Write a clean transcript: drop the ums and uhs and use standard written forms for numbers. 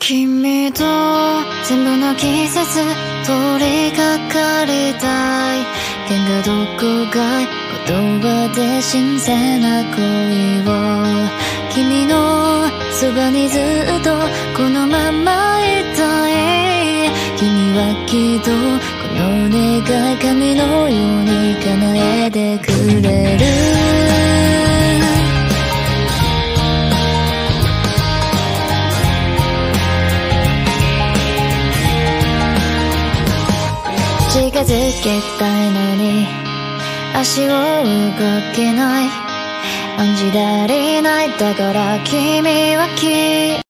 君と全部の季節取りかかりたい。喧嘩どこかい言葉で新鮮な恋を。君のそばにずっとこのままいたい。君はきっとこの願い神のように叶えてくれる。近づきたいのに足を動けない。案じ足りない。だから君は